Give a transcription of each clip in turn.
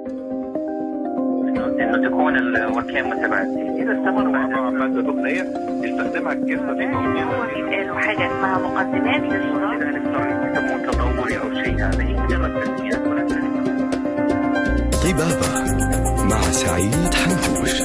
انه تكون الوركين متباعدين. اذا استمر مع ماده دهنيه يستخدمها الجسم في بيتقالوا حاجه اسمها مقدمات للصراع، لذلك صار يسموه تطوري او شيء. هذا هي مجرد تسميات ولا طبابة مع سعيد حنفوش.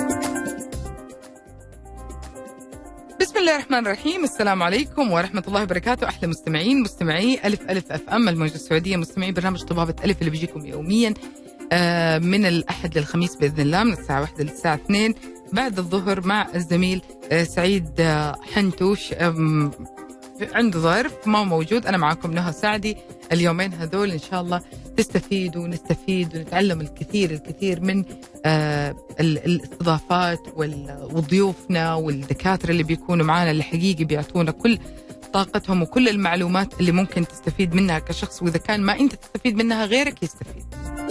بسم الله الرحمن الرحيم. السلام عليكم ورحمة الله وبركاته. أحلى مستمعي ألف ألف أف أم الموجة السعودية، مستمعي برنامج طبابة ألف اللي بيجيكم يوميا من الأحد للخميس بإذن الله، من الساعة 1 للساعة 2 بعد الظهر، مع الزميل سعيد حنتوش. عنده ظرف ما موجود، أنا معكم نهى سعدي. اليومين هذول إن شاء الله تستفيدوا ونستفيد ونتعلم الكثير من الاستضافات وضيوفنا والدكاترة اللي بيكونوا معانا، اللي حقيقي بيعطونا كل طاقتهم وكل المعلومات اللي ممكن تستفيد منها كشخص، وإذا كان ما أنت تستفيد منها غيرك يستفيد.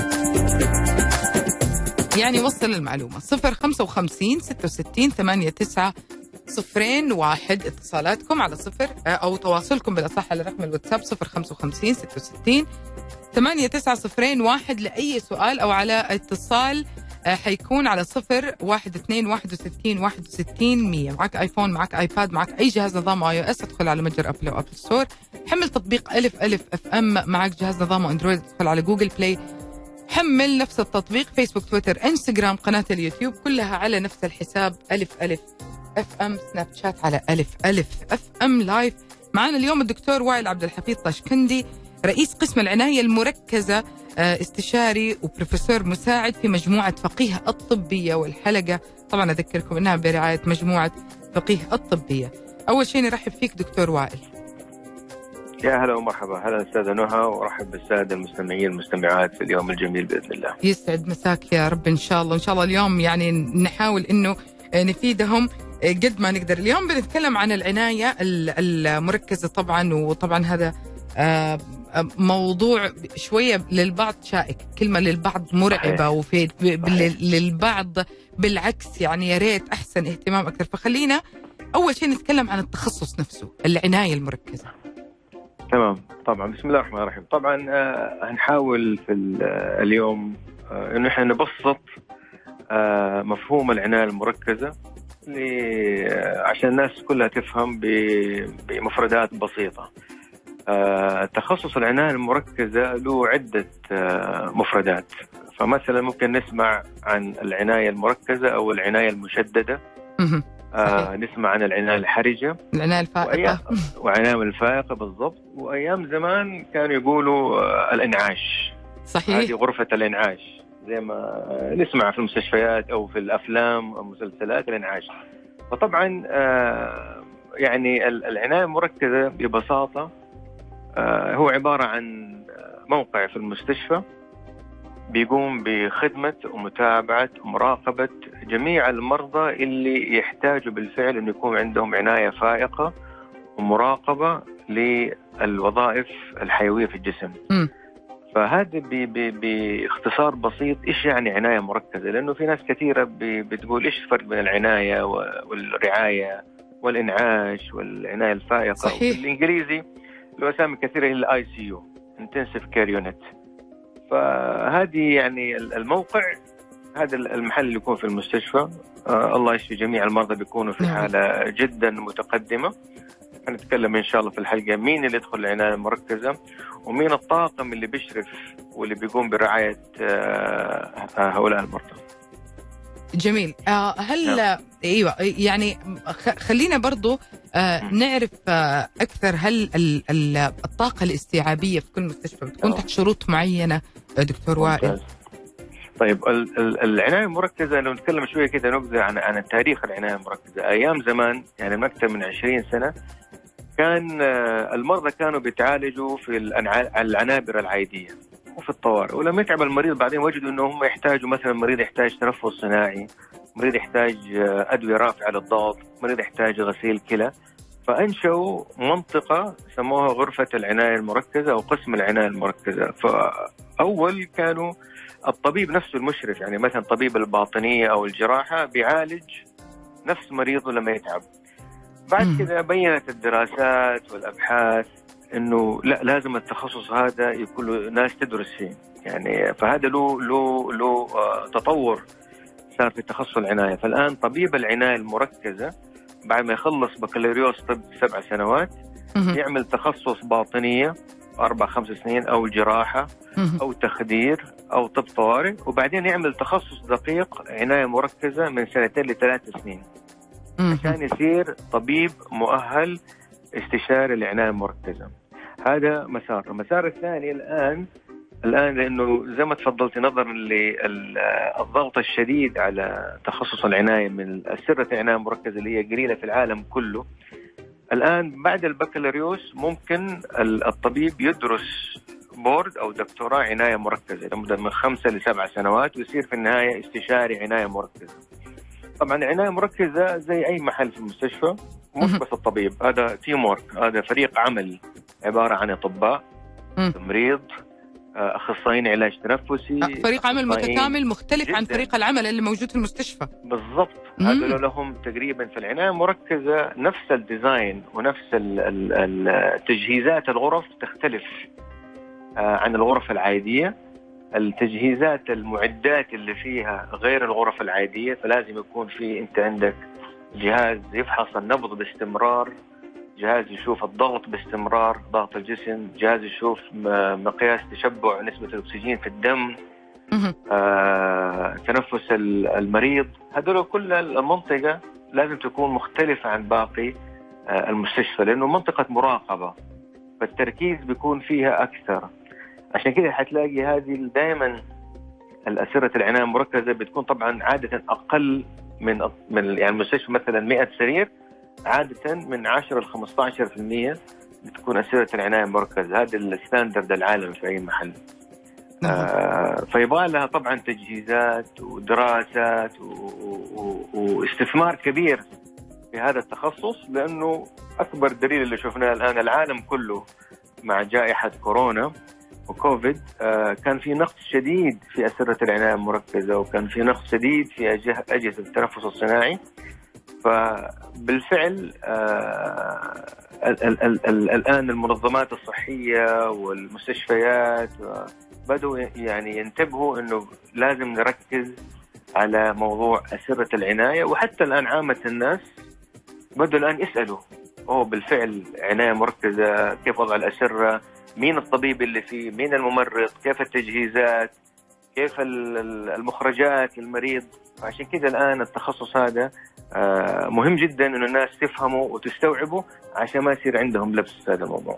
يعني وصل المعلومة. 055 66 89 01 اتصالاتكم على 0 أو تواصلكم بالأصح على رقم الواتساب 055 66 89 01 لأي سؤال، أو على اتصال حيكون على 012 61 61 100. معك آيفون، معك آيباد، معك أي جهاز نظام iOS، ادخل على متجر أبل أو أبل ستور، حمل تطبيق ألف ألف أف أم. معك جهاز نظام أندرويد، ادخل على جوجل بلاي، حمل نفس التطبيق. فيسبوك، تويتر، انستغرام، قناة اليوتيوب كلها على نفس الحساب ألف ألف اف ام. سناب شات على ألف ألف اف ام لايف. معنا اليوم الدكتور وائل عبد الحفيظ طشكندي، رئيس قسم العناية المركزة، استشاري وبروفيسور مساعد في مجموعة فقيه الطبية. والحلقة طبعا أذكركم أنها برعاية مجموعة فقيه الطبية. أول شيء نرحب فيك دكتور وائل. يا هلا ومرحبا. هلا أستاذة نهى، ورحب بالسادة المستمعين المستمعات في اليوم الجميل بإذن الله. يسعد مساك يا رب. إن شاء الله اليوم يعني نحاول إنه نفيدهم قد ما نقدر. اليوم بنتكلم عن العناية المركزة طبعا، وطبعا هذا موضوع شوية للبعض شائك، كلمة للبعض مرعبة، وفي للبعض بالعكس يعني يا ريت أحسن اهتمام أكثر. فخلينا أول شيء نتكلم عن التخصص نفسه، العناية المركزة. تمام، طبعا. بسم الله الرحمن الرحيم. طبعا هنحاول في اليوم إنه إحنا نبسط مفهوم العناية المركزة عشان الناس كلها تفهم بمفردات بسيطة. تخصص العناية المركزة له عدة مفردات. فمثلا ممكن نسمع عن العناية المركزة أو العناية المشددة، نسمع عن العناية الحرجة، العناية الفائقة، وعناية الفائقة بالضبط. وأيام زمان كانوا يقولوا الإنعاش. صحيح، هذه غرفة الإنعاش زي ما نسمع في المستشفيات أو في الأفلام أو مسلسلات الإنعاش. فطبعا يعني العناية المركزة ببساطة هو عبارة عن موقع في المستشفى بيقوم بخدمة ومتابعة ومراقبة جميع المرضى اللي يحتاجوا بالفعل أن يكون عندهم عناية فائقة ومراقبة للوظائف الحيوية في الجسم. فهذا باختصار بسيط إيش يعني عناية مركزة، لأنه في ناس كثيرة بتقول إيش الفرق بين العناية والرعاية والإنعاش والعناية الفائقة. صحيح. بالإنجليزي له أسامي كثيرة، هي ICU Intensive Care Unit. فهذه يعني الموقع، هذا المحل اللي يكون في المستشفى. الله يشفي جميع المرضى، بيكونوا في حالة جدا متقدمة. هنتكلم إن شاء الله في الحلقة مين اللي يدخل العناية المركزة، ومين الطاقم اللي بيشرف واللي بيقوم برعاية هؤلاء المرضى. جميل. هل ايوه يعني خلينا برضو نعرف اكثر. هل الطاقه الاستيعابيه في كل مستشفى بتكون تحت شروط معينه دكتور وائل؟ طيب العنايه المركزه لو نتكلم شويه كده نبذه عن تاريخ العنايه المركزه. ايام زمان يعني اكثر من 20 سنه كان المرضى كانوا بيتعالجوا في العنابر العاديه وفي الطوارئ، ولما يتعب المريض بعدين وجدوا انه هم يحتاجوا، مثلا مريض يحتاج تنفس صناعي، مريض يحتاج ادويه رافعه للضغط، مريض يحتاج غسيل كلى. فانشأوا منطقه سموها غرفه العنايه المركزه او قسم العنايه المركزه. فاول كانوا الطبيب نفسه المشرف، يعني مثلا طبيب الباطنيه او الجراحه بيعالج نفس مريضه لما يتعب. بعد كده بينت الدراسات والابحاث انه لا، لازم التخصص هذا يكون له ناس تدرس فيه يعني. فهذا له تطور صار في تخصص العناية. فالآن طبيب العناية المركزة بعد ما يخلص بكالوريوس طب 7 سنوات يعمل تخصص باطنية 4-5 سنين، أو جراحة أو تخدير أو طب طوارئ، وبعدين يعمل تخصص دقيق عناية مركزة من 2 ل3 سنين عشان يصير طبيب مؤهل استشاري العناية المركزة. هذا مسار. المسار الثاني الآن لأنه زي ما تفضلت نظرا للضغط الشديد على تخصص العناية من أسرة العناية المركزة اللي هي قليلة في العالم كله، الآن بعد البكالوريوس ممكن الطبيب يدرس بورد أو دكتوراه عناية مركزة لمدة من 5 ل7 سنوات، ويصير في النهاية استشاري عناية مركزة. طبعا عناية مركزة زي أي محل في المستشفى، مش بس الطبيب، هذا تيم وورك، هذا فريق عمل عبارة عن أطباء، تمريض، أخصائيين علاج تنفسي، فريق عمل متكامل مختلف جداً عن فريق العمل اللي موجود في المستشفى. بالضبط. هذول لهم تقريبا في العناية المركزة نفس الديزاين ونفس التجهيزات. الغرف تختلف عن الغرف العادية، التجهيزات المعدات اللي فيها غير الغرف العادية، فلازم يكون في أنت عندك جهاز يفحص النبض باستمرار، جهاز يشوف الضغط باستمرار، ضغط الجسم، جهاز يشوف مقياس تشبع نسبة الأكسجين في الدم، تنفس المريض. هذول كل المنطقة لازم تكون مختلفة عن باقي المستشفى، لأنه منطقة مراقبة فالتركيز بيكون فيها أكثر. عشان كده حتلاقي هذه دائما الأسرة العناية المركزة بتكون طبعا عادة أقل من يعني المستشفى مثلا 100 سرير، عادة من 10 ل 15% بتكون أسرة العناية المركزة. هذا الستاندرد العالمي في أي محل. فيبغى لها طبعا تجهيزات ودراسات واستثمار كبير في هذا التخصص، لأنه أكبر دليل اللي شفناه الآن العالم كله مع جائحة كورونا وكوفيد، كان في نقص شديد في أسرة العناية المركزة، وكان في نقص شديد في أجهزة التنفس الصناعي. فبالفعل الآن المنظمات الصحية والمستشفيات بدوا يعني ينتبهوا إنه لازم نركز على موضوع أسرة العناية. وحتى الآن عامة الناس بدوا الآن يسألوا بالفعل عناية مركزة كيف وضع الأسرة، مين الطبيب اللي فيه، مين الممرض، كيف التجهيزات، كيف المخرجات للمريض. عشان كده الآن التخصص هذا مهم جدا إنه الناس تفهمه وتستوعبه عشان ما يصير عندهم لبس في هذا الموضوع.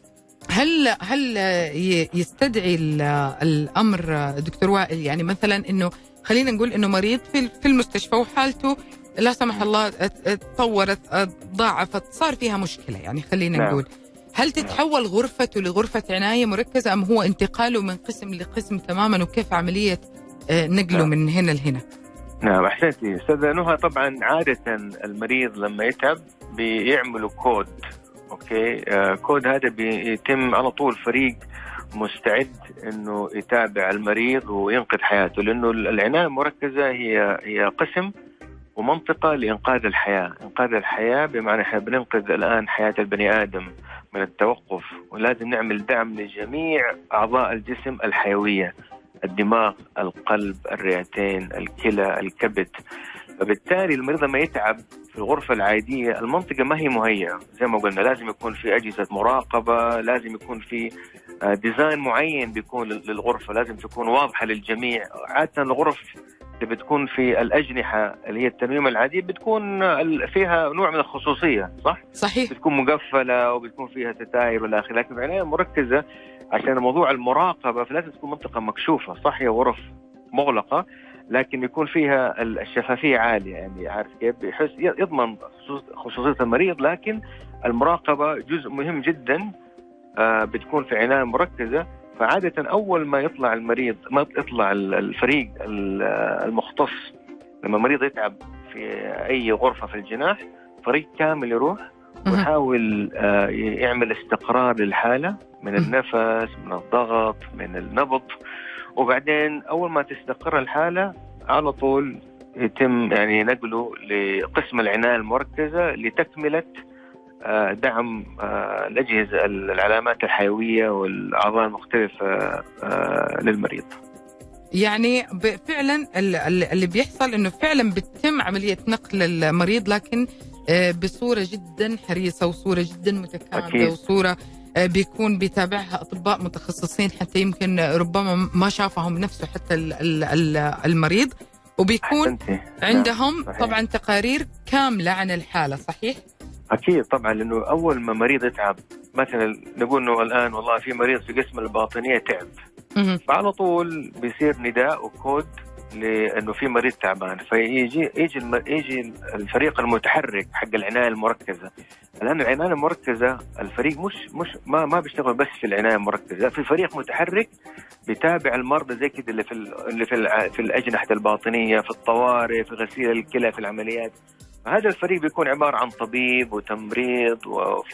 هل يستدعي الأمر دكتور وائل يعني مثلا إنه خلينا نقول إنه مريض في المستشفى وحالته لا سمح الله تطورت ضاعفت صار فيها مشكلة، يعني خلينا نقول هل تتحول غرفته لغرفة عناية مركزة أم هو انتقاله من قسم لقسم تماما، وكيف عملية نقله من هنا لهنا؟ نعم أحسنتي أستاذة نهى. طبعا عادة المريض لما يتعب بيعملوا كود، أوكي، كود هذا بيتم على طول فريق مستعد إنه يتابع المريض وينقذ حياته، لأنه العناية المركزة هي قسم ومنطقة لإنقاذ الحياة. إنقاذ الحياة بمعنى إحنا بننقذ الآن حياة البني آدم من التوقف، ولازم نعمل دعم لجميع أعضاء الجسم الحيوية، الدماغ، القلب، الرئتين، الكلى، الكبد. فبالتالي المريض لما يتعب في الغرفة العادية المنطقة ما هي مهيئة، زي ما قلنا لازم يكون في أجهزة مراقبة، لازم يكون في ديزاين معين بيكون للغرفة، لازم تكون واضحة للجميع. عادة الغرف اللي بتكون في الأجنحة اللي هي الترميم العادية بتكون فيها نوع من الخصوصية، صحيح، بتكون مقفلة وبتكون فيها ستائر والآخر. لكن في العناية المركزة عشان موضوع المراقبة فلازم تكون منطقة مكشوفة، صح هي غرف مغلقة لكن يكون فيها الشفافية عالية، يعني عارف كيف بيحس يضمن خصوصية المريض. لكن المراقبة جزء مهم جدا بتكون في عناية مركزة. فعادة أول ما يطلع المريض، ما يطلع الفريق المختص لما المريض يتعب في أي غرفة في الجناح، فريق كامل يروح ويحاول يعمل استقرار للحالة من النفس، من الضغط، من النبض. وبعدين أول ما تستقر الحالة على طول يتم يعني نقله لقسم العناية المركزة لتكملة دعم الأجهزة العلامات الحيوية والأعضاء المختلفة للمريض. يعني فعلا اللي بيحصل انه فعلا بتتم عملية نقل المريض، لكن بصورة جدا حريصة وصورة جدا متكاملة. أكيد. وصورة بيكون بيتابعها أطباء متخصصين، حتى يمكن ربما ما شافهم نفسه حتى المريض، وبيكون عندهم طبعا تقارير كاملة عن الحالة. صحيح؟ أكيد طبعا، لأنه أول ما مريض يتعب، مثلا نقول إنه الآن والله في مريض في قسم الباطنية تعب، فعلى طول بيصير نداء وكود لأنه في مريض تعبان، فيجي يجي الفريق المتحرك حق العناية المركزة. الآن العناية المركزة الفريق مش ما بيشتغل بس في العناية المركزة، في فريق متحرك بيتابع المرضى زي كده اللي في الأجنحة الباطنية، في الطوارئ، في غسيل الكلى، في العمليات. هذا الفريق بيكون عبارة عن طبيب وتمريض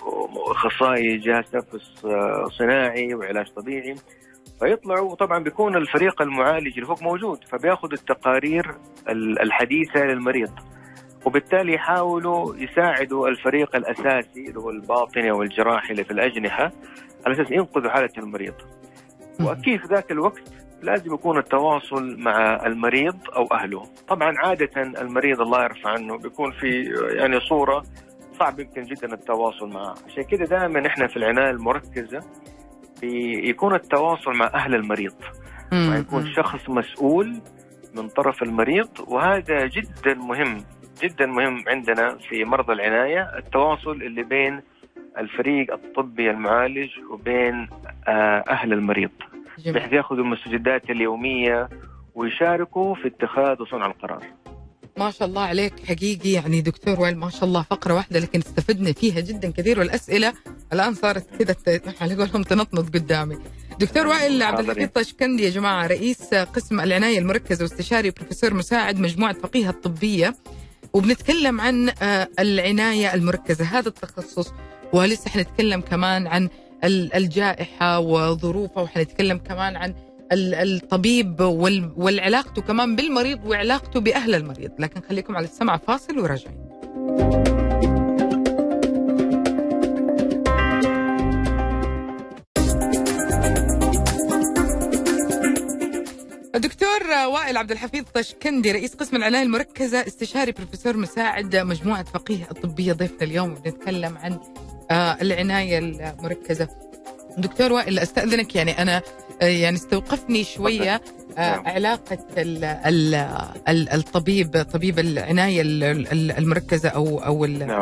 وأخصائي جهاز تنفس صناعي وعلاج طبيعي، فيطلعوا طبعا بيكون الفريق المعالج اللي فوق موجود، فبياخذ التقارير الحديثة للمريض، وبالتالي يحاولوا يساعدوا الفريق الأساسي اللي هو الباطني والجراحي اللي في الأجنحة على أساس ينقذوا حالة المريض. وأكيد في ذاك الوقت لازم يكون التواصل مع المريض أو أهله. طبعا عادة المريض الله يرفع عنه بيكون في يعني صورة صعب يمكن جدا التواصل معه، عشان كده دائما إحنا في العناية المركزة يكون التواصل مع أهل المريض، ويكون شخص مسؤول من طرف المريض. وهذا جدا مهم جدا مهم عندنا في مرضى العناية، التواصل اللي بين الفريق الطبي المعالج وبين أهل المريض، بحيث يأخذوا المستجدات اليومية ويشاركوا في اتخاذ وصنع القرار. ما شاء الله عليك حقيقي، يعني دكتور وائل ما شاء الله فقرة واحدة لكن استفدنا فيها جدا كثير، والأسئلة الآن صارت كده على قولهم تنطنط قدامي. دكتور وائل عبد الحفيظ طشكندي يا جماعة، رئيس قسم العناية المركزة واستشاري بروفيسور مساعد مجموعة فقيه الطبية، وبنتكلم عن العناية المركزة، هذا التخصص، ولسه حنتكلم كمان عن الجائحة وظروفها، وحنتكلم كمان عن الطبيب والعلاقته كمان بالمريض وعلاقته بأهل المريض. لكن خليكم على السمع، فاصل وراجعين. الدكتور وائل عبد الحفيظ طشكندي، رئيس قسم العناية المركزة، استشاري بروفيسور مساعد مجموعة فقيه الطبية، ضيفنا اليوم وبنتكلم عن العناية المركزة. دكتور وائل أستأذنك، يعني أنا يعني استوقفني شوية علاقة الطبيب، طبيب العناية المركزة أو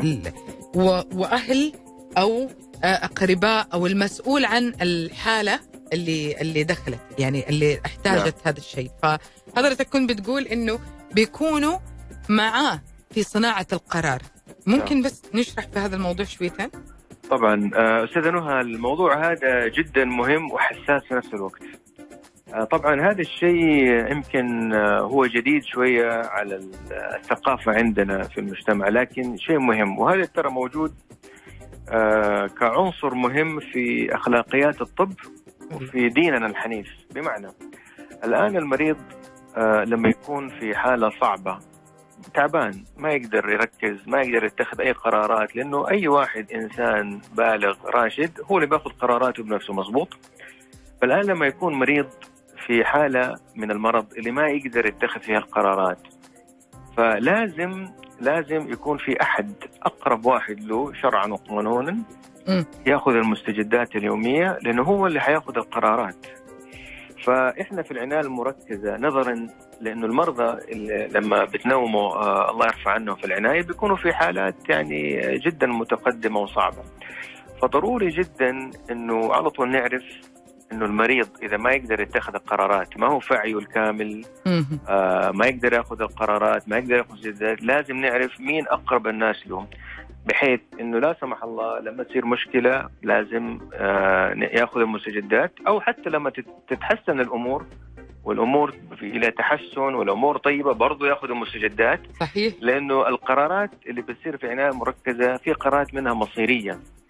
وأهل أو أقرباء أو المسؤول عن الحالة اللي دخلت، يعني اللي احتاجت هذا الشيء. فحضرتك كنت بتقول إنه بيكونوا معاه في صناعة القرار، ممكن بس نشرح في هذا الموضوع شويتين؟ طبعا أستاذة نهى، الموضوع هذا جدا مهم وحساس في نفس الوقت. طبعا هذا الشيء يمكن هو جديد شوية على الثقافة عندنا في المجتمع، لكن شيء مهم، وهذا ترى موجود كعنصر مهم في أخلاقيات الطب وفي ديننا الحنيف. بمعنى الآن المريض لما يكون في حالة صعبة تعبان، ما يقدر يركز، ما يقدر يتخذ أي قرارات، لأنه أي واحد إنسان بالغ راشد هو اللي بياخذ قراراته بنفسه، مظبوط. فالآن لما يكون مريض في حالة من المرض اللي ما يقدر يتخذ فيها القرارات، فلازم يكون في أحد أقرب واحد له شرعا وقانونا يأخذ المستجدات اليومية، لأنه هو اللي حيأخذ القرارات. فإحنا في العناية المركزة نظرا لأنه المرضى اللي لما بتنوموا الله يرفع عنهم في العناية بيكونوا في حالات يعني جدا متقدمة وصعبة، فضروري جدا أنه على طول نعرف أنه المريض إذا ما يقدر يتخذ القرارات، ما هو فعيه الكامل، ما يقدر يأخذ القرارات، ما يقدر يأخذ المستجدات، لازم نعرف مين أقرب الناس له، بحيث أنه لا سمح الله لما تصير مشكلة لازم يأخذ المستجدات، أو حتى لما تتحسن الأمور والأمور إلى تحسن والأمور طيبة برضو يأخذ المستجدات. صحيح. لأنه القرارات اللي بتصير في عناية مركزة في قرارات منها مصيرية،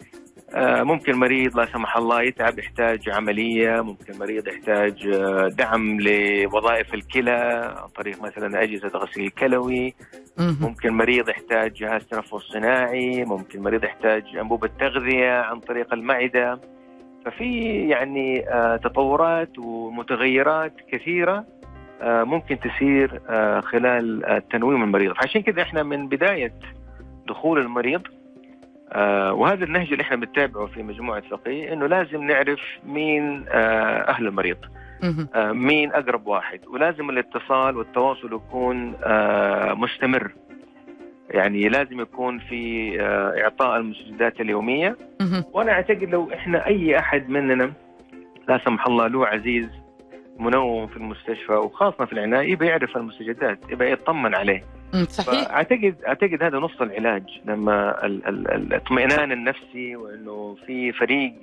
ممكن مريض لا سمح الله يتعب يحتاج عملية، ممكن مريض يحتاج دعم لوظائف الكلى عن طريق مثلا أجهزة غسيل كلوي، ممكن مريض يحتاج جهاز تنفس صناعي، ممكن مريض يحتاج أنبوبة تغذية عن طريق المعدة. ففي يعني تطورات ومتغيرات كثيرة ممكن تسير خلال تنويم المريض. عشان كده احنا من بداية دخول المريض وهذا النهج اللي احنا بنتابعه في مجموعة فقيه، انه لازم نعرف مين اهل المريض، مين اقرب واحد، ولازم الاتصال والتواصل يكون مستمر. يعني لازم يكون في اعطاء المستجدات اليومية. وانا اعتقد لو احنا اي احد مننا لا سمح الله له عزيز منوم في المستشفى وخاصة في العناية يبقى يعرف المستجدات، يبقى يطمن عليه. صحيح. أعتقد هذا نص العلاج، لما الاطمئنان النفسي وإنه في فريق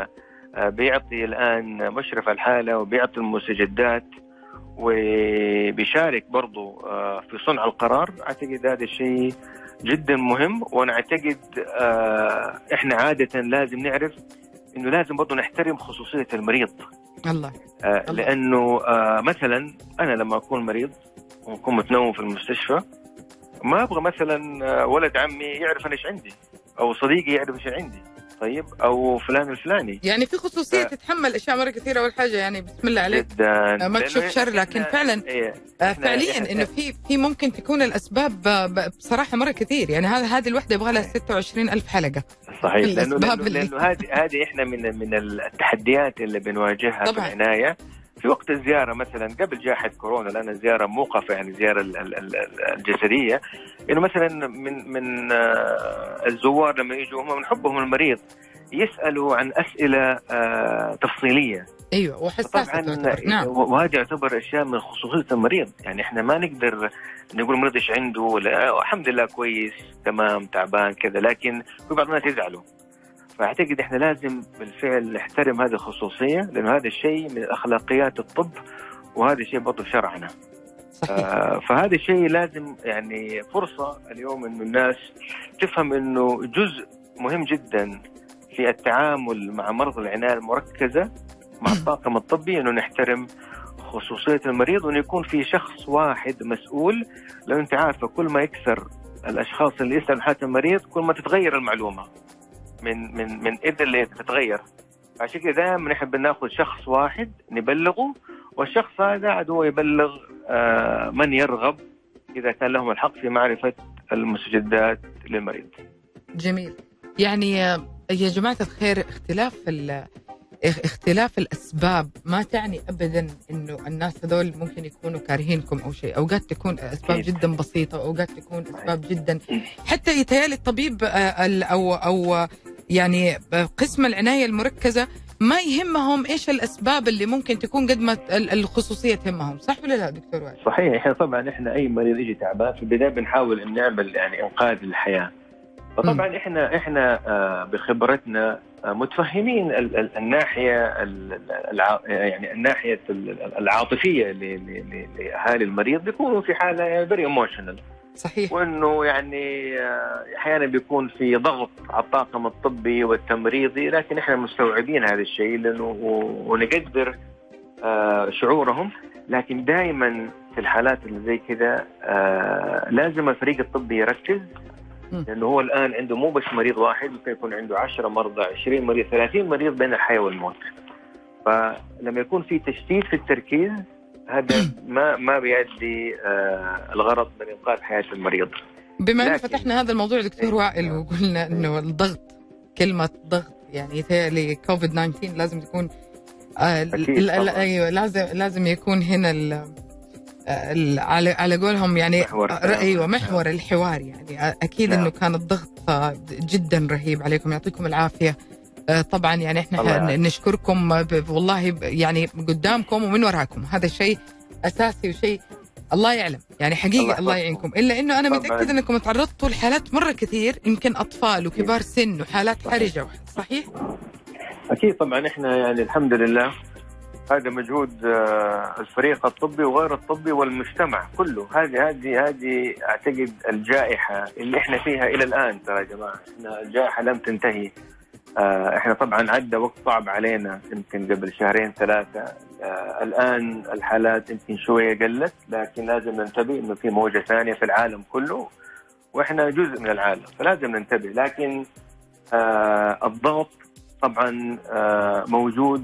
بيعطي الآن مشرف على الحالة وبيعطي المستجدات وبيشارك برضو في صنع القرار. أعتقد هذا الشيء جدا مهم. وأنا أعتقد إحنا عادة لازم نعرف إنه لازم برضو نحترم خصوصية المريض. الله. لأنه مثلا أنا لما أكون مريض وأكون متنوم في المستشفى ما أبغى مثلا ولد عمي يعرف أنا إيش عندي، أو صديقي يعرف إيش عندي، طيب، أو فلان الفلاني. يعني في خصوصية تتحمل أشياء مرة كثيرة. أول حاجة يعني بسم الله عليك ما تشوف شر، لكن فعلا فعليا إنه في ممكن تكون الأسباب بصراحة مرة كثير. يعني هذه الوحدة يبغى لها 26,000 حلقة. صحيح. لأنه هذه إحنا من التحديات اللي بنواجهها طبعا في العناية في وقت الزيارة. مثلا قبل جائحة كورونا، لأن الزيارة موقفة، يعني الزيارة الجسدية، إنه مثلا من الزوار لما يجوا هم من حبهم المريض يسألوا عن أسئلة تفصيلية. أيوة، وحساسة. نعم. وهذا يعتبر أشياء من خصوصية المريض. يعني إحنا ما نقدر نقول المريض إيش عنده، ولا الحمد لله كويس تمام تعبان كذا، لكن في بعض الناس يزعلوا. فأعتقد إحنا لازم بالفعل نحترم هذه الخصوصية، لأنه هذا الشيء من أخلاقيات الطب، وهذا الشيء برضو شرعنا. فهذا الشيء لازم يعني فرصة اليوم إنه الناس تفهم إنه جزء مهم جدا في التعامل مع مرضى العناية المركزة مع الطاقم الطبي، إنه نحترم خصوصية المريض، وإنه يكون في شخص واحد مسؤول. لو أنت عارفة كل ما يكثر الأشخاص اللي يسألوا حالة المريض كل ما تتغير المعلومة من إذا اللي تتغير. عشان كده دائما نحب ناخذ شخص واحد نبلغه، والشخص هذا عاد هو يبلغ من يرغب إذا كان لهم الحق في معرفة المستجدات للمريض. جميل. يعني يا جماعة الخير، اختلاف الأسباب ما تعني أبدا إنه الناس هذول ممكن يكونوا كارهينكم أو شيء. أوقات تكون أسباب جدا بسيطة، وأوقات تكون أسباب جدا حتى يتهيألي الطبيب أو يعني قسم العناية المركزة ما يهمهم إيش الأسباب اللي ممكن تكون قد ما الخصوصية تهمهم. صح ولا لا دكتور وائل؟ صحيح. إحنا طبعا أي مريض يجي تعبان في البداية بنحاول إن نعمل يعني إنقاذ الحياة. فطبعا احنا بخبرتنا متفهمين الناحيه يعني الناحيه العاطفيه لاهالي المريض، بيكونوا في حاله فيري ايموشنال. صحيح. وانه يعني احيانا بيكون في ضغط على الطاقم الطبي والتمريضي، لكن احنا مستوعبين هذا الشيء لانه ونقدر شعورهم. لكن دائما في الحالات اللي زي كذا لازم الفريق الطبي يركز، لأنه هو الآن عنده مو بس مريض واحد، ممكن يكون عنده 10 مرضى، 20 مريض، 30 مريض بين الحياة والموت. فلما يكون في تشتيت في التركيز هذا ما بيؤدي الغرض من إنقاذ حياة المريض. بما أن فتحنا هذا الموضوع دكتور وائل وقلنا إنه الضغط، كلمة ضغط يعني يتهيألي كوفيد 19 لازم يكون أيوة لازم يكون هنا على قولهم يعني محور الحوار. يعني أكيد إنه كان الضغط جدا رهيب عليكم، يعطيكم العافية. طبعا يعني إحنا نشكركم والله، يعني قدامكم ومن وراكم. هذا شيء أساسي وشيء الله يعلم، يعني حقيقة الله يعينكم. إلا إنه أنا متأكد إنكم تعرضتوا لحالات مرة كثير، يمكن أطفال وكبار سن وحالات حرجة. صحيح؟ أكيد طبعا. إحنا يعني الحمد لله هذا مجهود الفريق الطبي وغير الطبي والمجتمع كله. هذه أعتقد الجائحة اللي إحنا فيها إلى الآن. ترى يا جماعة إحنا الجائحة لم تنتهي، احنا طبعا عدى وقت صعب علينا يمكن قبل شهرين ثلاثة. الآن الحالات يمكن شوية قلت، لكن لازم ننتبه إنه في موجة ثانية في العالم كله، وإحنا جزء من العالم، فلازم ننتبه. لكن الضغط طبعا موجود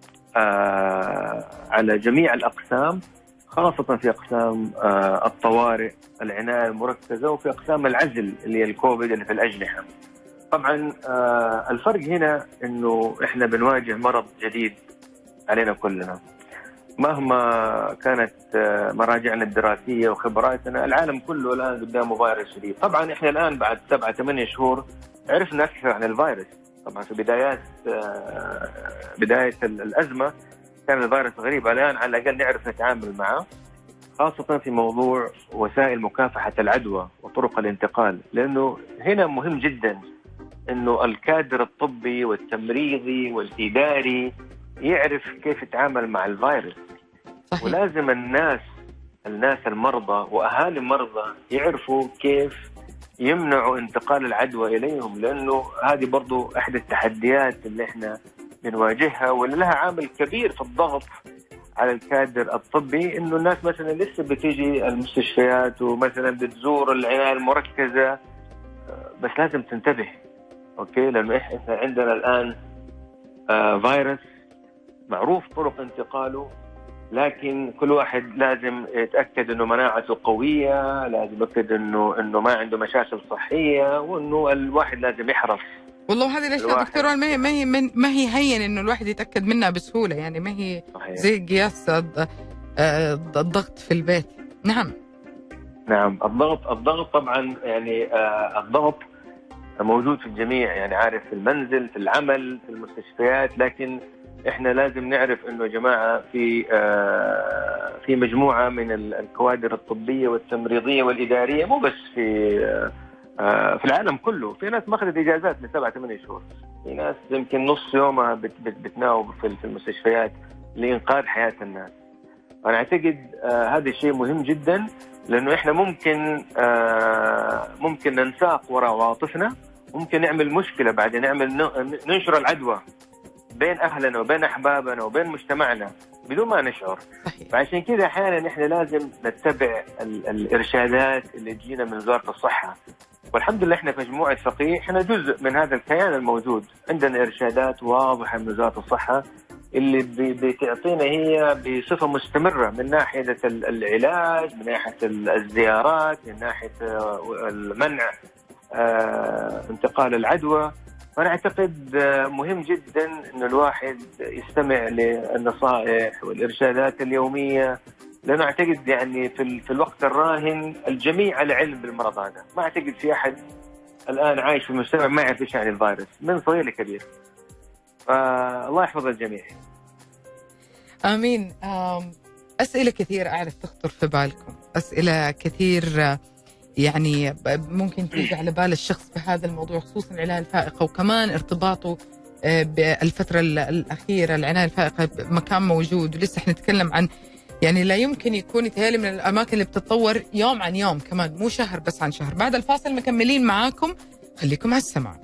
على جميع الأقسام، خاصة في أقسام الطوارئ، العناية المركزة، وفي أقسام العزل اللي هي الكوفيد اللي في الأجنحة. طبعا الفرق هنا إنه إحنا بنواجه مرض جديد علينا كلنا. مهما كانت مراجعنا الدراسية وخبراتنا، العالم كله الآن قدامه فيروس جديد. طبعا إحنا الآن بعد 7-8 شهور عرفنا أكثر عن الفيروس. طبعا في بداية الأزمة كان الفيروس غريب، الآن على الأقل نعرف نتعامل معه، خاصة في موضوع وسائل مكافحة العدوى وطرق الانتقال. لأنه هنا مهم جدا إنه الكادر الطبي والتمريضي والإداري يعرف كيف يتعامل مع الفيروس. صحيح. ولازم الناس المرضى وأهالي المرضى يعرفوا كيف يمنعوا انتقال العدوى إليهم، لأنه هذه برضو أحد التحديات اللي احنا بنواجهها، واللي لها عامل كبير في الضغط على الكادر الطبي. إنه الناس مثلا لسه بتيجي المستشفيات ومثلا بتزور العناية المركزة، بس لازم تنتبه، أوكي، لأنه إحنا عندنا الآن فيروس معروف طرق انتقاله، لكن كل واحد لازم يتأكد إنه مناعته قوية، لازم يتأكد إنه ما عنده مشاكل صحية، وإنه الواحد لازم يحرص. والله هذه الأشياء دكتور ما هي هين إنه الواحد يتأكد منها بسهولة، يعني ما هي صحيح. زي قياس الضغط في البيت. نعم الضغط طبعا يعني الضغط موجود في الجميع، يعني عارف، في المنزل، في العمل، في المستشفيات. لكن احنا لازم نعرف انه يا جماعه في مجموعه من الكوادر الطبيه والتمريضيه والاداريه، مو بس في العالم كله. في ناس ماخذت اجازات من 7-8 شهور، في ناس يمكن نص يومها بتناوب في المستشفيات لانقاذ حياه الناس. انا اعتقد هذا الشيء مهم جدا، لانه احنا ممكن ننساق وراء عواطفنا، ممكن نعمل مشكله، بعدين ننشر العدوى بين أهلنا وبين أحبابنا وبين مجتمعنا بدون ما نشعر. فعشان كذا أحيانا إحنا لازم نتبع الإرشادات اللي تجينا من وزارة الصحة. والحمد لله إحنا في مجموعة فقيه إحنا جزء من هذا الكيان الموجود، عندنا إرشادات واضحة من وزارة الصحة اللي بتعطينا هي بصفة مستمرة، من ناحية العلاج، من ناحية الزيارات، من ناحية المنع انتقال العدوى. فأنا أعتقد مهم جدا أن الواحد يستمع للنصائح والإرشادات اليومية، لأنه أعتقد يعني في الوقت الراهن الجميع على علم بالمرض هذا. ما أعتقد في أحد الآن عايش في المجتمع ما يعرف إيش يعني الفيروس، من صغير لكبير. فالله يحفظ الجميع. آمين. أسئلة كثير أعرف تخطر في بالكم، أسئلة كثير يعني ممكن تيجي على بال الشخص بهذا الموضوع، خصوصا العناية الفائقة، وكمان ارتباطه بالفترة الأخيرة. العناية الفائقة مكان موجود، ولسه حنتكلم عن يعني لا يمكن يكون يتهيألي من الأماكن اللي بتتطور يوم عن يوم، كمان مو شهر بس عن شهر. بعد الفاصل مكملين معاكم، خليكم على السماع.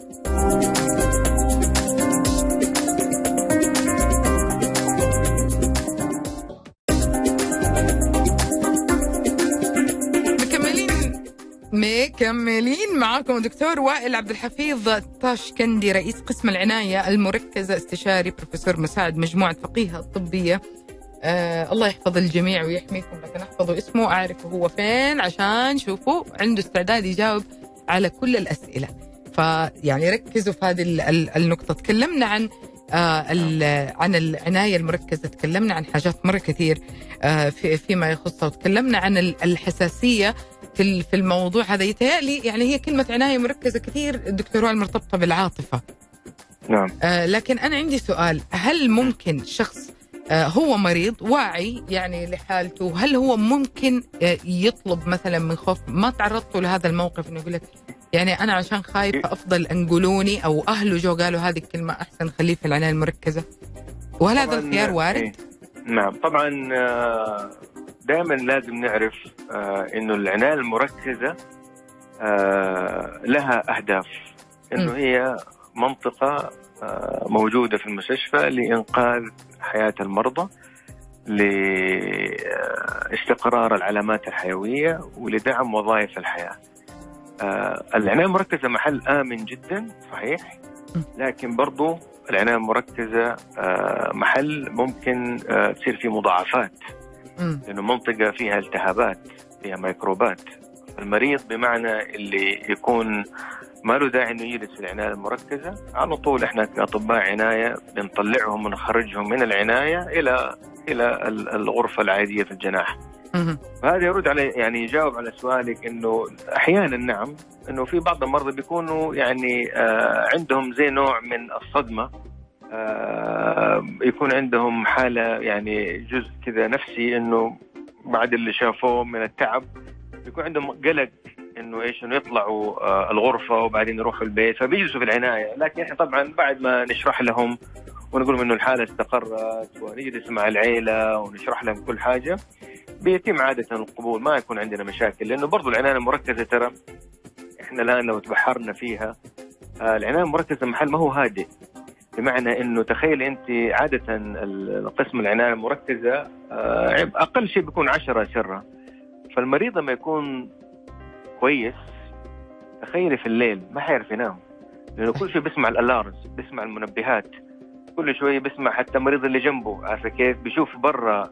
مكملين معاكم دكتور وائل عبد الحفيظ طاشكندي، رئيس قسم العناية المركزة، استشاري، بروفيسور مساعد، مجموعة فقيه الطبية. الله يحفظ الجميع ويحميكم، لكن احفظوا اسمه، اعرفوا هو فين، عشان شوفوا عنده استعداد يجاوب على كل الأسئلة. فيعني ركزوا في هذه النقطة. تكلمنا عن العناية المركزة، تكلمنا عن حاجات مرة كثير فيما يخصها، وتكلمنا عن الحساسية في الموضوع هذا. يتهيألي يعني هي كلمة عناية مركزة كثير دكتور وائل مرتبطة بالعاطفة. نعم. لكن أنا عندي سؤال، هل ممكن شخص هو مريض واعي يعني لحالته، هل هو ممكن يطلب مثلا من خوف، ما تعرضتوا لهذا الموقف انه يقول لك يعني انا عشان خايف افضل انقلوني، او اهله جو قالوا هذه الكلمة احسن خليه في العناية المركزة، وهل هذا الخيار وارد؟ نعم طبعا. دائما لازم نعرف انه العناية المركزة لها اهداف، انه هي منطقة موجودة في المستشفى لإنقاذ حياة المرضى، لاستقرار العلامات الحيوية، ولدعم وظائف الحياة. العناية المركزة محل آمن جدا صحيح، لكن برضو العناية المركزة محل ممكن تصير فيه مضاعفات، لأنه منطقة فيها التهابات، فيها ميكروبات. المريض بمعنى اللي يكون ما له داعي انه يجلس في العناية المركزة، على طول احنا كأطباء عناية بنطلعهم ونخرجهم من العناية الى الغرفة العادية في الجناح. فهذا يرد على يعني يجاوب على سؤالك انه احيانا نعم انه في بعض المرضى بيكونوا يعني عندهم زي نوع من الصدمة، يكون عندهم حالة يعني جزء كذا نفسي انه بعد اللي شافوه من التعب يكون عندهم قلق انه ايش انه يطلعوا الغرفة وبعدين يروحوا البيت، فبيجلسوا في العناية. لكن احنا طبعا بعد ما نشرح لهم ونقول لهم انه الحالة استقرت ونجلس مع العيلة ونشرح لهم كل حاجة، بيتم عادة القبول، ما يكون عندنا مشاكل. لأنه برضو العناية المركزة ترى إحنا الآن لو تبحرنا فيها، العناية المركزة محل ما هو هادئ، بمعنى إنه تخيل أنت عادة القسم العناية المركزة أقل شيء بيكون 10 سرة، فالمريض لما يكون كويس تخيلي في الليل ما حيعرف ينام، لأنه كل شيء بيسمع الألارمز، بيسمع المنبهات، كل شوية بيسمع حتى المريض اللي جنبه، عارفة كيف بيشوف برا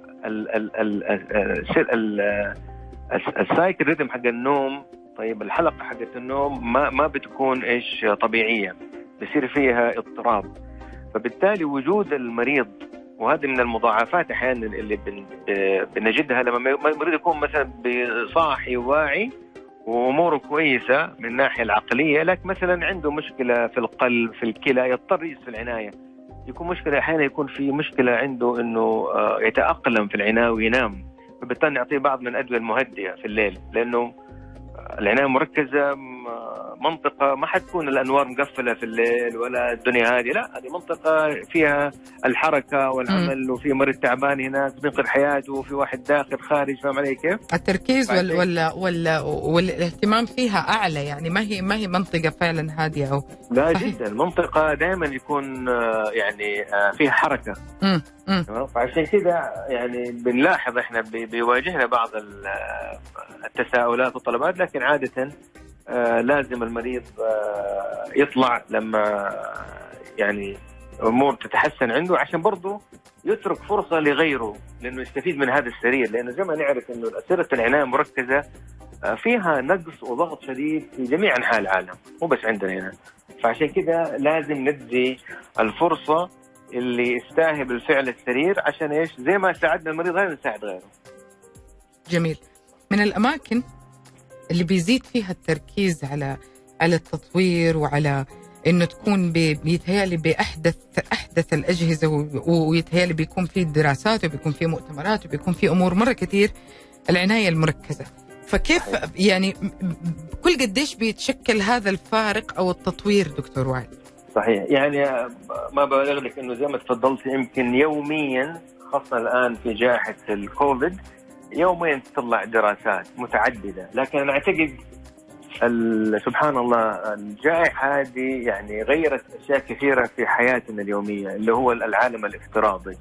السايكل ريتم حق النوم. طيب الحلقة حقت النوم ما بتكون إيش طبيعية، بيصير فيها اضطراب. فبالتالي وجود المريض، وهذه من المضاعفات أحيانا اللي بنجدها لما المريض يكون مثلا صاحي واعي وأموره كويسة من الناحية العقلية، لكن مثلا عنده مشكلة في القلب في الكلى يضطر يجلس في العناية. يكون مشكلة أحيانا يكون في مشكلة عنده إنه يتأقلم في العناية وينام، فبالتالي نعطيه بعض من الأدوية المهدئة في الليل، لأنه العناية المركزة منطقة ما حتكون الأنوار مقفلة في الليل ولا الدنيا هادية، لا هذه منطقة فيها الحركة والعمل، وفي مريض تعبان هناك بينقذ حياته، وفي واحد داخل خارج، فاهم علي كيف؟ التركيز والاهتمام فيها أعلى، يعني ما هي منطقة فعلا هادية أو لا جدا، المنطقة دائما يكون يعني فيها حركة. فعشان كده يعني بنلاحظ احنا بيواجهنا بعض التساؤلات والطلبات، لكن عادة لازم المريض يطلع لما يعني أمور تتحسن عنده، عشان برضو يترك فرصة لغيره لأنه يستفيد من هذا السرير. لأنه زي ما نعرف أنه أسرة العناية المركزة فيها نقص وضغط شديد في جميع أنحاء العالم، مو بس عندنا هنا. فعشان كده لازم ندي الفرصة اللي يستاهل بالفعل السرير، عشان إيش؟ زي ما ساعدنا المريض هذا نساعد غيره. جميل. من الأماكن اللي بيزيد فيها التركيز على التطوير وعلى إنه تكون بيتهيألي بأحدث الأجهزة، ويتهيألي بيكون في دراسات وبيكون في مؤتمرات وبيكون في أمور مرة كتير، العناية المركزة. فكيف يعني كل قديش بيتشكل هذا الفارق أو التطوير دكتور وائل؟ صحيح، يعني ما بقول لك إنه زي ما تفضلت يمكن يوميا، خاصة الآن في جائحة الكوفيد، يوميا تطلع دراسات متعددة. لكن أنا أعتقد سبحان الله الجائحة هذه يعني غيرت أشياء كثيرة في حياتنا اليومية، اللي هو العالم الافتراضي،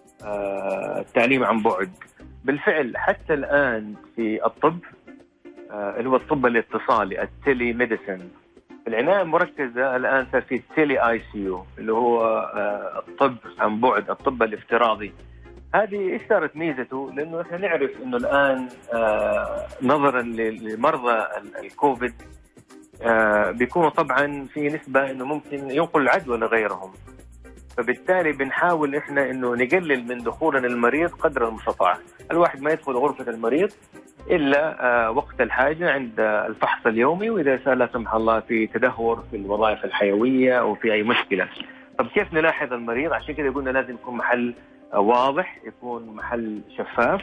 التعليم عن بعد. بالفعل حتى الآن في الطب، اللي هو الطب الاتصالي، التيلي ميديسن، العناية المركزة الآن صار في تيلي آي سي يو، اللي هو الطب عن بعد، الطب الافتراضي. هذه إيش صارت ميزته؟ لأنه إحنا نعرف إنه الآن نظرا لمرضى الكوفيد بيكونوا طبعا في نسبة إنه ممكن ينقل العدوى لغيرهم، فبالتالي بنحاول إحنا إنه نقلل من دخولنا المريض قدر المستطاع. الواحد ما يدخل غرفة المريض إلا وقت الحاجة عند الفحص اليومي، وإذا صار لا سمح الله في تدهور في الوظائف الحيوية أو في أي مشكلة. طب كيف نلاحظ المريض؟ عشان كده قلنا لازم يكون محل واضح، يكون محل شفاف،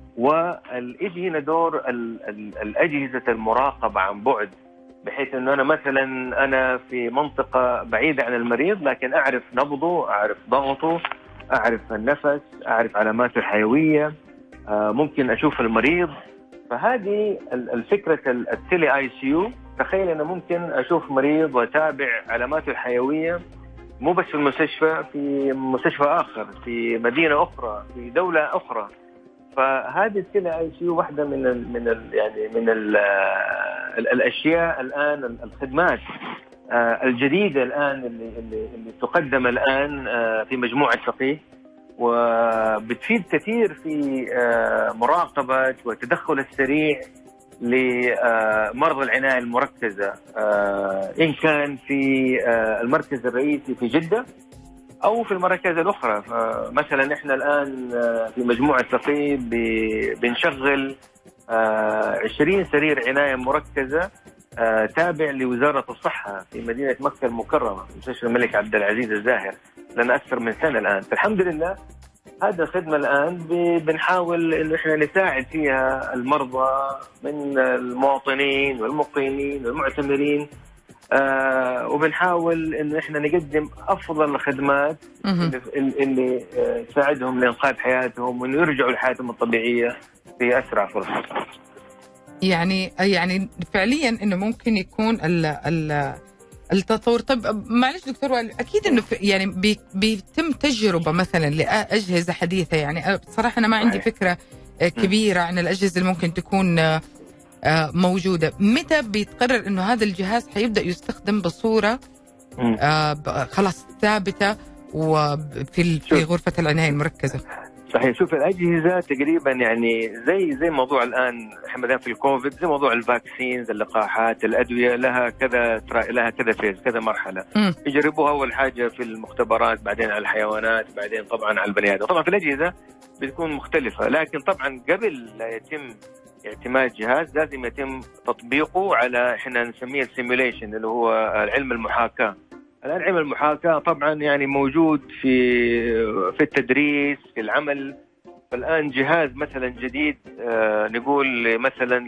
والإجي هنا دور الأجهزة المراقبة عن بعد، بحيث أنه أنا مثلا أنا في منطقة بعيدة عن المريض لكن أعرف نبضه، أعرف ضغطه، أعرف النفس، أعرف علاماته الحيوية، ممكن أشوف المريض. فهذه الفكرة التيلي آي سي يو، تخيل أنا ممكن أشوف مريض وأتابع علاماته الحيوية مو بس في المستشفى، في مستشفى آخر، في مدينة أخرى، في دولة أخرى. فهذه السلة ICU واحدة من الأشياء الآن، الخدمات الجديدة الآن اللي تقدم الآن في مجموعة فقيه، وبتفيد كثير في مراقبة والتدخل السريع لمرضى العناية المركزة، إن كان في المركز الرئيسي في جدة أو في المراكز الأخرى. مثلا إحنا الآن في مجموعة فقيه بنشغل 20 سرير عناية مركزة تابع لوزارة الصحة في مدينة مكة المكرمة، مستشفى الملك عبد العزيز الزاهر، لنا أكثر من سنة الآن. فالحمد لله هذا الخدمة الآن بنحاول إنه إحنا نساعد فيها المرضى من المواطنين والمقيمين والمعتمرين، وبنحاول إنه إحنا نقدم أفضل الخدمات اللي تساعدهم لإنقاذ حياتهم وإنه يرجعوا لحياتهم الطبيعية في أسرع فرصة. يعني فعليا إنه ممكن يكون التطور. طب معلش دكتور وائل، أكيد إنه يعني بيتم تجربة مثلا لأجهزة حديثة. يعني بصراحة أنا ما عندي فكرة كبيرة عن الأجهزة اللي ممكن تكون موجودة. متى بيتقرر إنه هذا الجهاز حيبدأ يستخدم بصورة خلاص ثابتة وفي غرفة العناية المركزة؟ صحيح. شوف الأجهزة تقريبا يعني زي موضوع الآن احنا في الكوفيد، زي موضوع الفاكسينز، اللقاحات، الأدوية، لها كذا فيز، كذا مرحلة. يجربوها أول حاجة في المختبرات، بعدين على الحيوانات، بعدين طبعا على البني آدم. طبعا في الأجهزة بتكون مختلفة، لكن طبعا قبل لا يتم اعتماد جهاز لازم يتم تطبيقه على احنا نسميه السيميوليشن، اللي هو علم المحاكاة. الآن علم المحاكاة طبعا يعني موجود في التدريس، في العمل. فالآن جهاز مثلا جديد نقول مثلا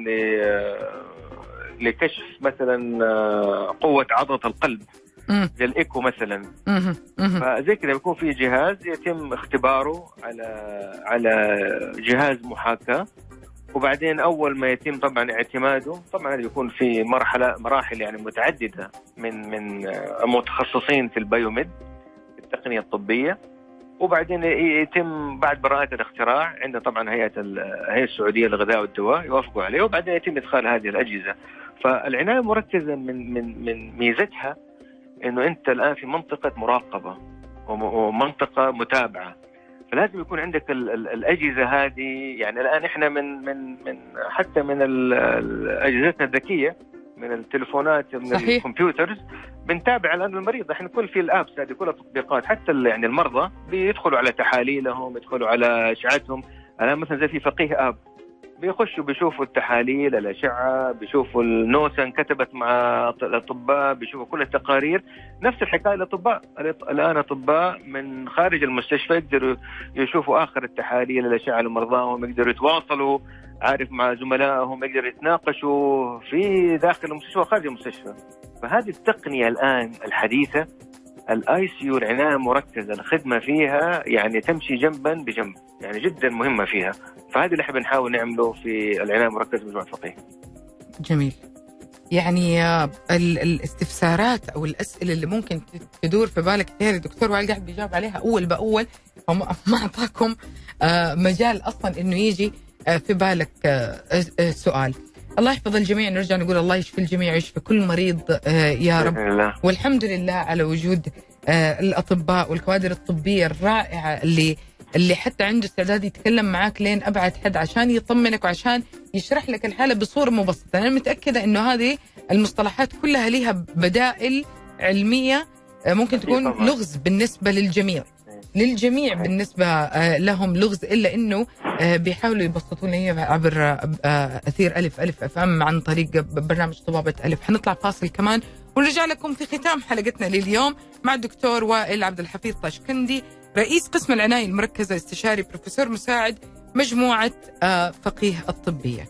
لكشف مثلا قوة عضلة القلب زي الإيكو مثلا، فزي كده بيكون في جهاز يتم اختباره على جهاز محاكاة، وبعدين أول ما يتم طبعا اعتماده، طبعا بيكون في مراحل يعني متعددة من متخصصين في البيوميد، التقنية الطبية، وبعدين يتم بعد براءة الاختراع عندنا طبعا هيئة السعودية للغذاء والدواء يوافقوا عليه، وبعدين يتم إدخال هذه الأجهزة. فالعناية المركزة من ميزتها إنه أنت الآن في منطقة مراقبة ومنطقة متابعة، فلازم يكون عندك الأجهزة هذه. يعني الآن إحنا من حتى من أجهزتنا الذكية، من التلفونات، من صحيح. الكمبيوترز، بنتابع الآن المريض. إحنا كل في الآبس هذه كلها تطبيقات، حتى يعني المرضى بيدخلوا على تحاليلهم، يدخلوا على أشعتهم. الآن مثلا زي في فقيه آب بيخشوا بيشوفوا التحاليل، الأشعة، بيشوفوا النوتة انكتبت مع الأطباء، بيشوفوا كل التقارير. نفس الحكاية الأطباء الآن، أطباء من خارج المستشفى يقدروا يشوفوا آخر التحاليل، الأشعة لمرضاهم، يقدروا يتواصلوا عارف مع زملائهم، يقدروا يتناقشوا في داخل المستشفى وخارج المستشفى. فهذه التقنية الآن الحديثة، ICU العناية المركزة، الخدمة فيها يعني تمشي جنبا بجنب، يعني جدا مهمة فيها. فهذا اللي احنا بنحاول نعمله في العناية المركزة بمجموعة فقيه. جميل. يعني الاستفسارات أو الأسئلة اللي ممكن تدور في بالك كثير الدكتور وائل قاعد بيجاوب عليها أول بأول، فما أعطاكم مجال أصلا إنه يجي في بالك سؤال. الله يحفظ الجميع، نرجع نقول الله يشفي الجميع ويشفي كل مريض يا رب. والحمد لله على وجود الأطباء والكوادر الطبية الرائعة اللي حتى عنده استعداد يتكلم معاك لين أبعد حد عشان يطمنك وعشان يشرح لك الحالة بصورة مبسطة. أنا متأكدة إنه هذه المصطلحات كلها لها بدائل علمية ممكن تكون لغز بالنسبة للجميع بالنسبة لهم لغز، إلا إنه بيحاولوا يبسطون هي عبر أثير ألف FM عن طريق برنامج طبابة ألف. حنطلع فاصل كمان ونرجع لكم في ختام حلقتنا لليوم مع الدكتور وائل عبد الحفيظ طاشكندي، رئيس قسم العناية المركزة، استشاري بروفيسور مساعد مجموعة فقيه الطبية.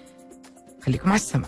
خليكم على السمع.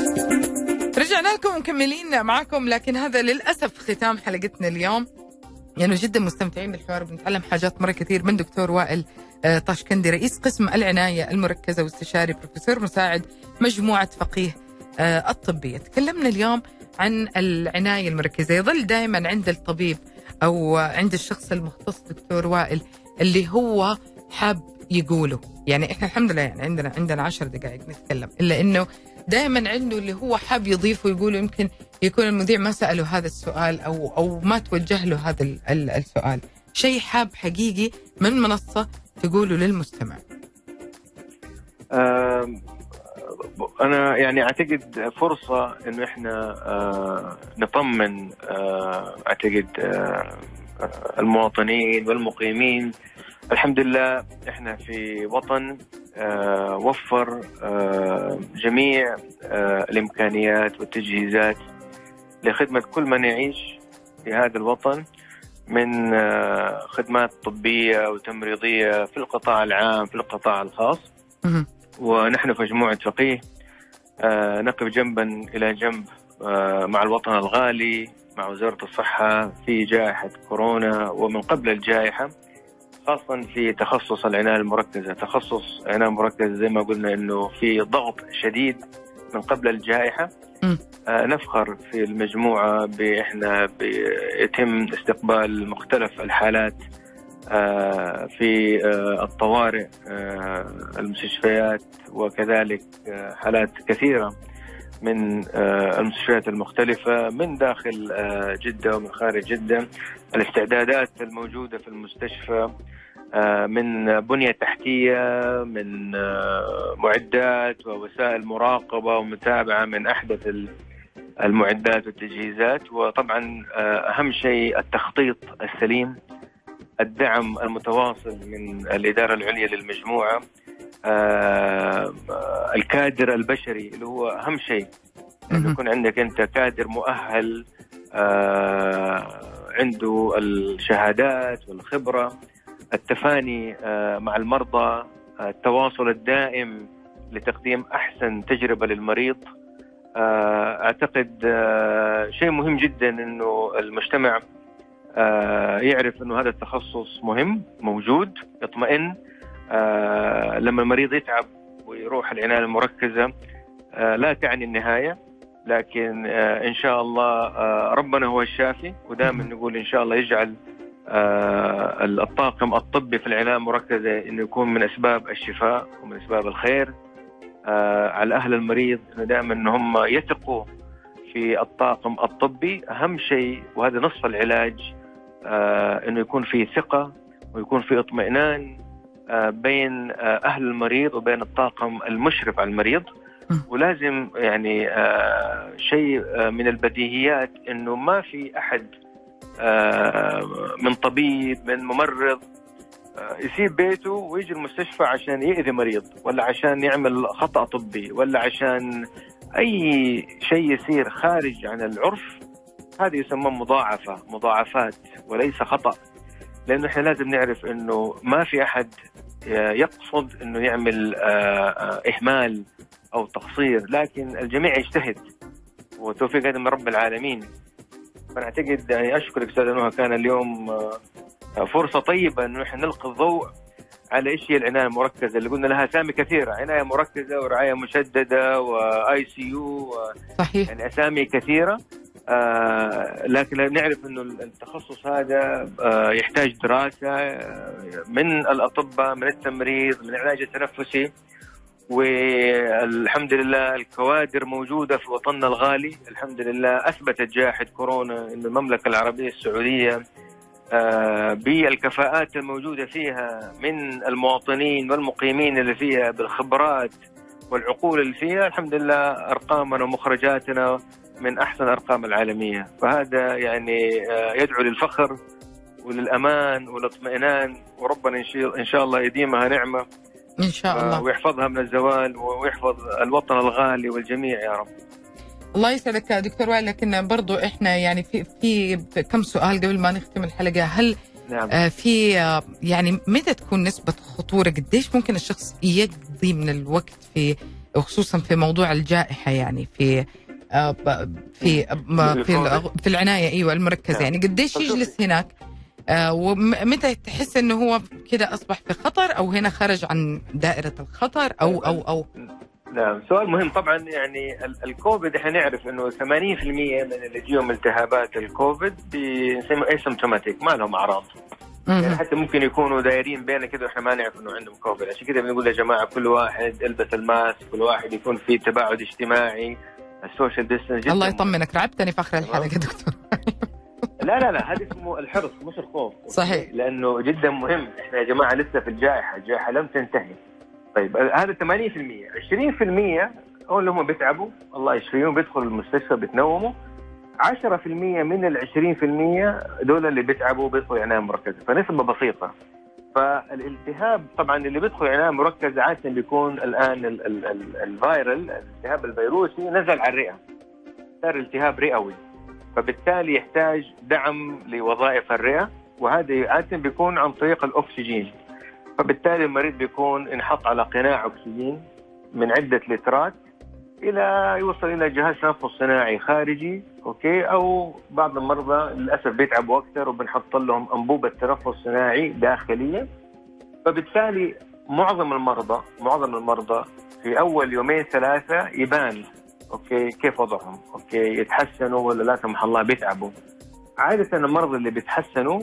رجعنا لكم مكملين معكم، لكن هذا للأسف ختام حلقتنا اليوم. يعني جدا مستمتعين بالحوار، بنتعلم حاجات مرة كثير من دكتور وائل طاشكندي، رئيس قسم العناية المركزة واستشاري بروفيسور مساعد مجموعة فقيه الطبية. تكلمنا اليوم عن العناية المركزة. يظل دائما عند الطبيب أو عند الشخص المختص دكتور وائل اللي هو حاب يقوله. يعني إحنا الحمد لله يعني عندنا 10 دقائق نتكلم، إلا إنه دائما عنده اللي هو حاب يضيفه ويقوله. يمكن يكون المذيع ما سأله هذا السؤال أو ما توجه له هذا السؤال، شيء حاب حقيقي من منصة تقوله للمستمع. أنا يعني أعتقد فرصة إنه إحنا نطمن أعتقد المواطنين والمقيمين. الحمد لله إحنا في وطن وفر جميع الإمكانيات والتجهيزات لخدمة كل من يعيش في هذا الوطن، من خدمات طبية وتمريضية في القطاع العام في القطاع الخاص. ونحن في مجموعة فقيه نقف جنبا إلى جنب مع الوطن الغالي، مع وزارة الصحة في جائحة كورونا ومن قبل الجائحة، خاصة في تخصص العناية المركزة. تخصص العناية المركزة زي ما قلنا إنه في ضغط شديد من قبل الجائحة. نفخر في المجموعة بإحنا بيتم استقبال مختلف الحالات في الطوارئ المستشفيات، وكذلك حالات كثيرة من المستشفيات المختلفة من داخل جدة ومن خارج جدة. الاستعدادات الموجودة في المستشفى من بنية تحتية، من معدات ووسائل مراقبة ومتابعة من أحدث المعدات والتجهيزات. وطبعا أهم شيء التخطيط السليم، الدعم المتواصل من الإدارة العليا للمجموعة، الكادر البشري اللي هو أهم شيء، أن يكون عندك أنت كادر مؤهل عنده الشهادات والخبرة، التفاني مع المرضى، التواصل الدائم لتقديم أحسن تجربة للمريض. أعتقد شيء مهم جدا أنه المجتمع يعرف أنه هذا التخصص مهم موجود، يطمئن. لما المريض يتعب ويروح العناية المركزة لا تعني النهاية، لكن إن شاء الله ربنا هو الشافي. ودائما نقول إن شاء الله يجعل الطاقم الطبي في العناية المركزة إنه يكون من أسباب الشفاء ومن أسباب الخير على أهل المريض، إنه دائما إن هم يثقوا في الطاقم الطبي. أهم شيء وهذا نصف العلاج، إنه يكون في ثقة ويكون في اطمئنان بين أهل المريض وبين الطاقم المشرف على المريض. ولازم يعني شيء من البديهيات إنه ما في أحد من طبيب من ممرض يسيب بيته ويجي المستشفى عشان يأذي مريض، ولا عشان يعمل خطأ طبي، ولا عشان أي شيء يصير خارج عن العرف. هذه يسمى مضاعفات وليس خطأ. لأنه إحنا لازم نعرف إنه ما في أحد يقصد إنه يعمل إهمال أو تقصير، لكن الجميع يجتهد وتوفيق من رب العالمين. فأنا أعتقد يعني أشكرك أستاذ نهى، كان اليوم فرصة طيبة إنه إحنا نلقي الضوء على إيش هي العناية المركزة اللي قلنا لها أسامي كثيرة، عناية مركزة ورعاية مشددة وICU صحيح. يعني أسامي كثيرة. لكن نعرف إنه التخصص هذا يحتاج دراسة من الأطباء، من التمريض، من العلاج التنفسي. والحمد لله الكوادر موجودة في وطننا الغالي. الحمد لله أثبتت جائحة كورونا إن المملكة العربية السعودية بالكفاءات الموجودة فيها من المواطنين والمقيمين اللي فيها، بالخبرات والعقول اللي فيها، الحمد لله أرقامنا ومخرجاتنا من أحسن الأرقام العالمية. فهذا يعني يدعو للفخر وللأمان والاطمئنان، وربنا إن شاء الله يديمها نعمة إن شاء الله، ويحفظها من الزوال ويحفظ الوطن الغالي والجميع يا رب. الله يسعدك دكتور وائل. لكن برضو إحنا يعني في كم سؤال قبل ما نختم الحلقة. هل نعم. في يعني متى تكون نسبة خطورة؟ قديش ممكن الشخص يقضي من الوقت في، وخصوصا في موضوع الجائحة، يعني في في العناية المركزة؟ يعني قديش يجلس هناك؟ ومتى تحس انه هو كده اصبح في خطر او هنا خرج عن دائرة الخطر او نعم، سؤال مهم طبعا. يعني الكوفيد احنا نعرف انه 80% من اللي يجيهم التهابات الكوفيد بيسموا اسيمتوماتيك، ما لهم اعراض. يعني حتى ممكن يكونوا دايرين بينا كده واحنا ما نعرف انه عندهم كوفيد. عشان كده بنقول يا جماعه كل واحد البس الماسك، كل واحد يكون في تباعد اجتماعي، السوشيال ديستنس. الله يطمنك، رعبتني في اخر الحلقه دكتور. لا هذا اسمه الحرص مش الخوف. صحيح، لانه جدا مهم. احنا يا جماعه لسه في الجائحه لم تنتهي. طيب هذا 80%. 20% هو اللي هم بيتعبوا، الله يشفيهم، بيدخلوا المستشفى بيتنوموا. 10% من ال 20% دول اللي بيتعبوا بيدخلوا عناية مركزة، فنسبة بسيطة. فالالتهاب طبعا اللي بيدخل عناية مركزة عادة بيكون الآن الفيرال، الالتهاب الفيروسي نزل على الرئة، صار التهاب رئوي، فبالتالي يحتاج دعم لوظائف الرئة، وهذا عادة بيكون عن طريق الأكسجين. فبالتالي المريض بيكون انحط على قناع أكسجين من عدة لترات إلى يوصل إلى جهاز تنفس صناعي خارجي، أوكي، أو بعض المرضى للأسف بيتعبوا أكثر وبنحط لهم أنبوبة تنفس صناعي داخلية. فبالتالي معظم المرضى في أول 2-3 يبان أوكي كيف وضعهم، أوكي يتحسنوا ولا لا سمح الله بيتعبوا. عادة المرضى اللي بيتحسنوا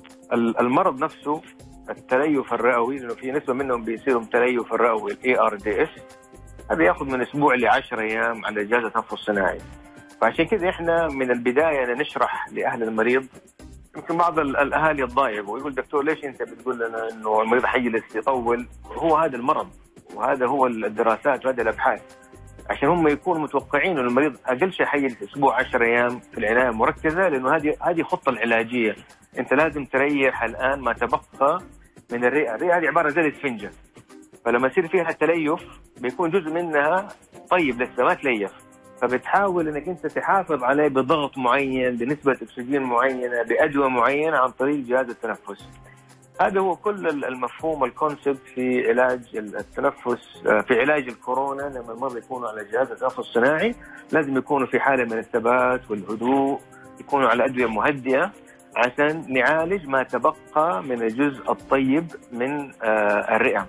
المرض نفسه التليف الرئوي، لأنه في نسبة منهم بيصيروا تليف الرئوي ARDS، هذا ياخذ من اسبوع ل10 ايام على جهاز التنفس الصناعي. فعشان كذا احنا من البدايه نشرح لاهل المريض. يمكن بعض الاهالي يتضايقوا ويقول دكتور ليش انت بتقول لنا انه المريض حيجلس يطول؟ هو هذا المرض وهذا هو الدراسات وهذه الابحاث، عشان هم يكونوا متوقعين انه المريض اقل شيء حيجلس اسبوع 10 ايام في العنايه المركزه، لانه هذه خطه العلاجيه. انت لازم تريح الان ما تبقى من الرئه. الرئه هذه عباره زي الاسفنجه، فلما يصير فيها تليف بيكون جزء منها طيب لسه ما تليف، فبتحاول انك انت تحافظ عليه بضغط معين، بنسبة اكسجين معينة، بأدوية معينة عن طريق جهاز التنفس. هذا هو كل المفهوم الكونسبت في علاج التنفس، في علاج الكورونا. لما المرضى يكونوا على جهاز التنفس الصناعي لازم يكونوا في حالة من الثبات والهدوء، يكونوا على أدوية مهدئة عشان نعالج ما تبقى من الجزء الطيب من الرئة.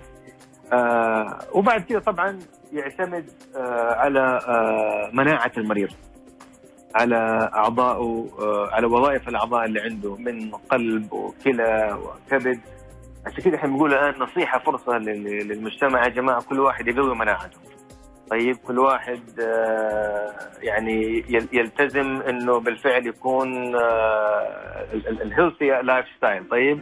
وبعد كده طبعا يعتمد على مناعة المريض، على أعضائه، على وظائف الأعضاء اللي عنده من قلب وكلى وكبد. عشان كده احنا بنقول الآن نصيحة، فرصة للمجتمع يا جماعة، كل واحد يقوي مناعته. طيب كل واحد يعني يلتزم انه بالفعل يكون الهيلثي لايف ستايل. طيب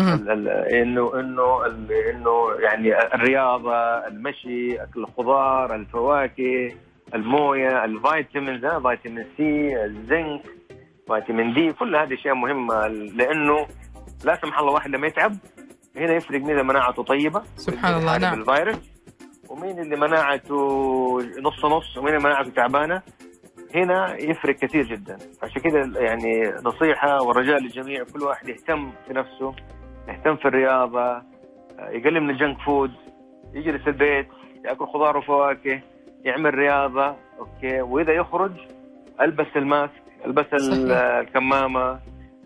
انه يعني الرياضه، المشي، اكل الخضار، الفواكه، المويه، الفيتامينز، فيتامين سي، الزنك، فيتامين دي، كل هذه اشياء مهمه، لانه لا سمح الله واحد لما يتعب هنا يفرق مين مناعته طيبه سبحان الله نعم بالفيروس، ومين اللي مناعته نص نص، ومين مناعته تعبانه. هنا يفرق كثير جدا. عشان كده يعني نصيحه والرجاء للجميع، كل واحد يهتم في نفسه، يهتم في الرياضه، يقلل من الجنك فود، يجلس البيت، ياكل خضار وفواكه، يعمل رياضه، اوكي. واذا يخرج البس الماسك، البس الكمامه،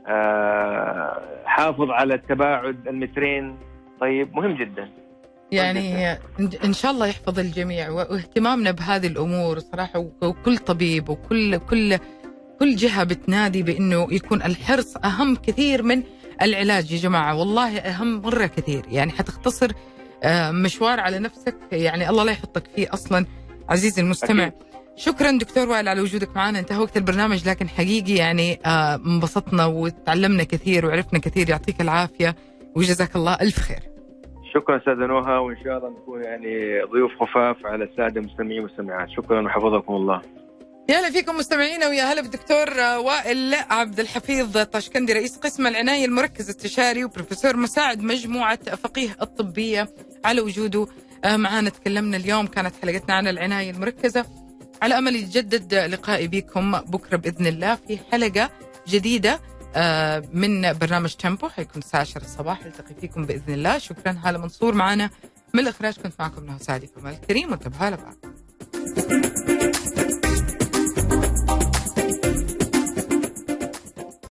حافظ على التباعد 2 متر. طيب مهم جدا يعني إن شاء الله يحفظ الجميع، واهتمامنا بهذه الأمور صراحة، وكل طبيب وكل جهة بتنادي بأنه يكون الحرص أهم كثير من العلاج يا جماعة، والله أهم مرة كثير. يعني حتختصر مشوار على نفسك، يعني الله لا يحطك فيه أصلا عزيزي المستمع. أكيد. شكرا دكتور وائل على وجودك معنا. انتهى وقت البرنامج، لكن حقيقي يعني انبسطنا وتعلمنا كثير وعرفنا كثير. يعطيك العافية وجزاك الله ألف خير. شكرا أستاذة نوها، وإن شاء الله نكون يعني ضيوف خفاف على السادة المستمعين والمستمعات. شكرا وحفظكم الله. يا هلا فيكم مستمعينا، ويا هلا بالدكتور وائل عبد الحفيظ طاشكندي، رئيس قسم العناية المركز استشاري وبروفيسور مساعد مجموعة فقيه الطبية، على وجوده معنا. تكلمنا اليوم، كانت حلقتنا عن العناية المركزة. على أمل يتجدد لقائي بكم بكرة بإذن الله في حلقة جديدة من برنامج تيمبو، حيكون الساعة 10 الصباح. التقي فيكم بإذن الله. شكرا. هالة منصور معنا من الإخراج، كنت معكم نهى سعدي. في الكريم وانتبهوا لبعض.